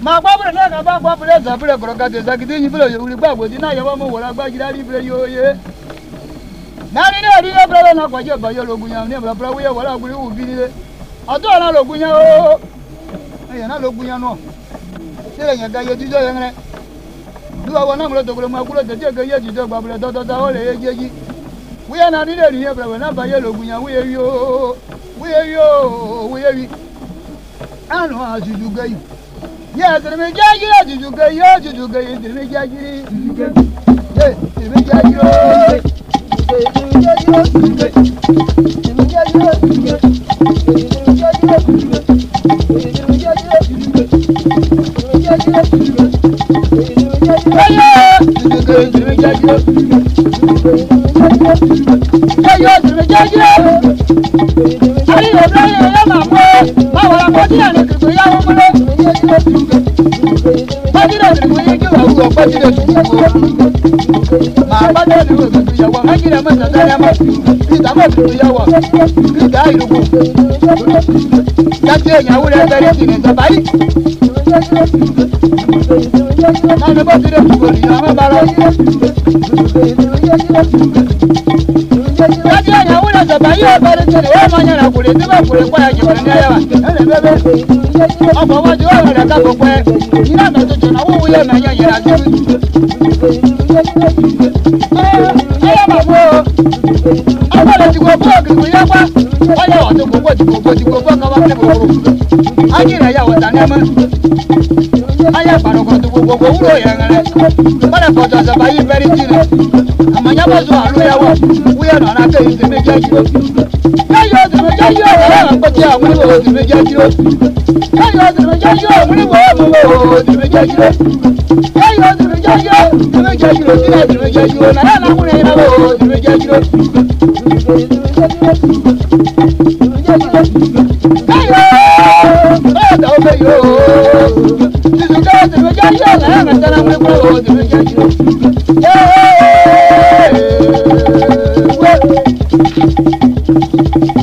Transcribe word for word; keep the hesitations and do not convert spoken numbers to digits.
Ma gbabure na ka ba gbabure za bure koro ka te sakiti yin bure uri gbagbo di na yawo mo wora gbajira ri bure yo ye. Na ni na ri bure na kwaje ba yo logun yan ni bra bra wo ye wora guri u bi ni le. Odo na logun yan o. E na logun yan no. Se le yan ga ye ti jo yan re. Duwa wona mo to ko ma ku lo te te ke ye ti jo gbabure do do da o le ye jeji. Wo ya na ni le ri ye bra na ba ye logun yan wo ye yo. Wo ye yo, wo ye wi. Anu ajuju gayu. Ya dirme jagiro juju gayu juju gayu dirme jagiri juju gayu. Eh dirme jagiro. Dirme jagiro juju gayu. Dirme jagiro juju gayu. Dirme jagiro juju gayu. Dirme jagiro juju gayu. Dirme jagiro juju gayu. Dirme jagiro dirme jagiro juju gayu. Gayu dirme jagiro. Ari obra ya mamo. Ma wala ko ti ani ko ya wo mo. Pajire ni mo ye wa wo pajire ni ko. Ma pajire ni wo ko ya wa pajire ma sa da ma. Ti da ma ko ya wa. Ti da iru ko. Ya ti ya wo le bere ti ni da bai. Ma ne ba ti de ko ni ya ma ba ra. Ya ti ya wo le da bai ya bere ti ni wa ma nya na ko le ti ba ko le kwa ya ji ba ni ya wa. Ele bebe. Ọmọ wọn ti wọ́n rẹ̀ dábò pẹ́ iná náà tó jọ̀nà owó yẹ̀ náà yẹ̀ yẹ̀rà sí. Ẹyẹ máa bọ̀ ọmọ rẹ̀ ti kò bọ́ ògìrì yẹn pa wọ́n yẹ wọ́n tó kò bọ́ ti kò bọ́ ti kò bọ́ kọ́wọ́ fẹ́ kòkòrò. Ayé rẹ̀ yà wọ̀ tà ní ẹmọ́. Ayé àgbàdọ̀kọ̀ tó gbogbo wúlò yẹn rẹ̀. Bọ́lá fọ̀tọ̀ àṣàbà yìí fẹ́rí sí rẹ̀. Àmọ̀nyábọ̀ sọ àlọ́ yẹ wọ̀ wúyẹ̀ náà náà kéyìí ti méjì ẹ̀jọ́. Yẹ́yọ́ ti méjì ẹ̀jọ́ rẹ̀ àpótí àwọn ìwò ti méjì ẹ̀jọ́. Yẹ́yọ́ ti méjì ẹ̀jọ́ òmùnìwò òmùwò ti méjì ẹ̀jọ́. Yẹ́yọ́ ti méjì ẹ̀jọ́ ti méjì ẹ̀jọ́ sílẹ̀ ti méjì ẹ̀jọ́ nàrà làkúnrin yìí náà ti méjì ẹ̀jọ́. Yẹ́yọ́ bẹ́ẹ̀ tó fẹ́ yóò. Tìtúkẹ́ ti méjì ẹ̀jọ́ nàrà nàtàrà múlẹ̀kọ́ ti méjì ẹ̀jọ́. Yẹ́ẹ́